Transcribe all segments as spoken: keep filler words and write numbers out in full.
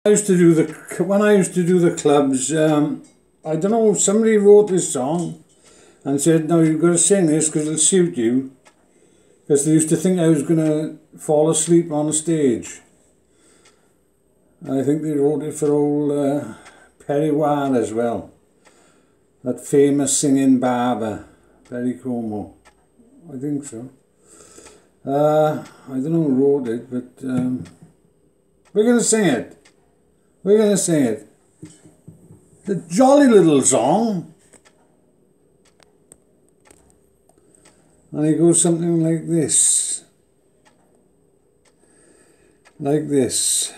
I used to do the when I used to do the clubs. Um, I don't know. Somebody wrote this song and said, "No, you've got to sing this because it'll suit you." Because they used to think I was going to fall asleep on the stage. I think they wrote it for old uh, Perry Ward as well. That famous singing barber, Perry Como. I think so. Uh, I don't know who wrote it, but um, we're going to sing it. We're going to sing it. It's a jolly little song. And it goes something like this. Like this.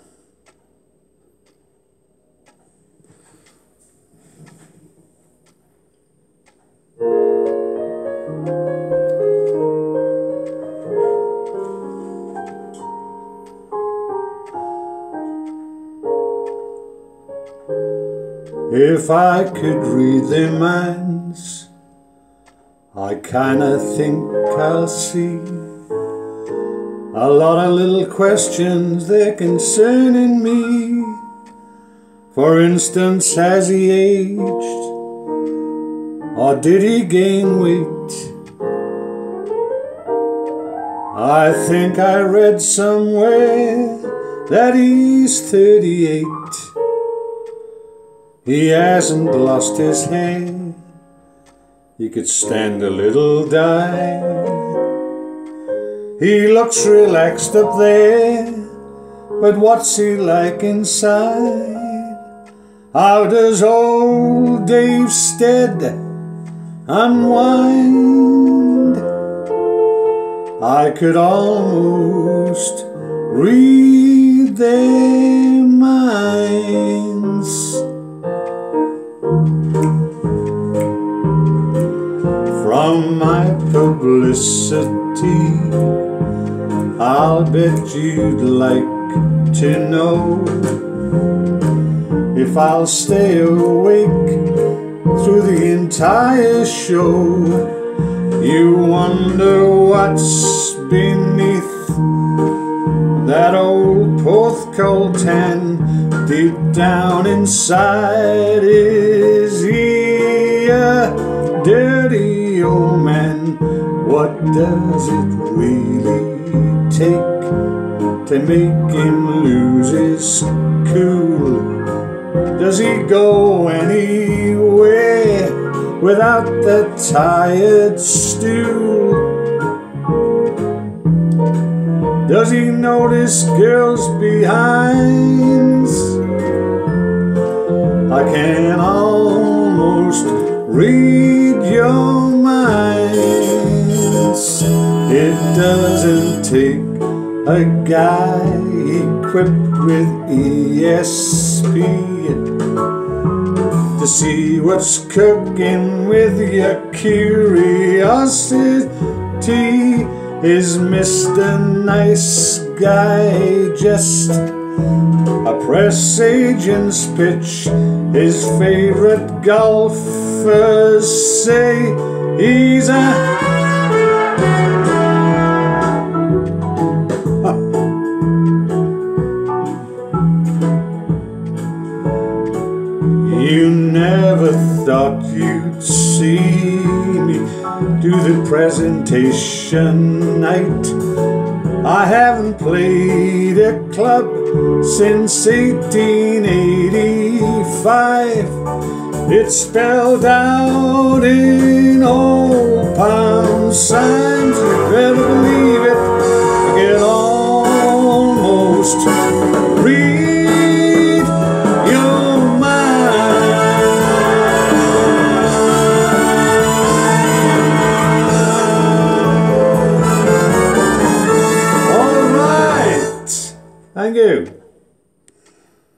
If I could read their minds, I kinda think I'll see a lot of little questions they're concerning me. For instance, has he aged, or did he gain weight? I think I read somewhere that he's thirty-eight. He hasn't lost his hair, he could stand a little dye. He looks relaxed up there, but what's he like inside? How does old Dave Stead unwind? I could almost read their minds. From my publicity, I'll bet you'd like to know if I'll stay awake through the entire show. You wonder what's beneath that old Porthcurltan deep down inside. Is he a dirty old man? What does it really take to make him lose his cool? Does he go anywhere without that tired stool? Does he notice girls' behinds? I can almost read your minds. It doesn't take a guy equipped with E S P to see what's cooking with your curiosity. Is Mister Nice Guy just a press agent's pitch? His favorite golfers say he's a You never thought you'd see me do the presentation night. I haven't played a club since eighteen eighty-five. It's spelled out in old pound signs. You better believe it. I can almost read your mind. All right. Thank you.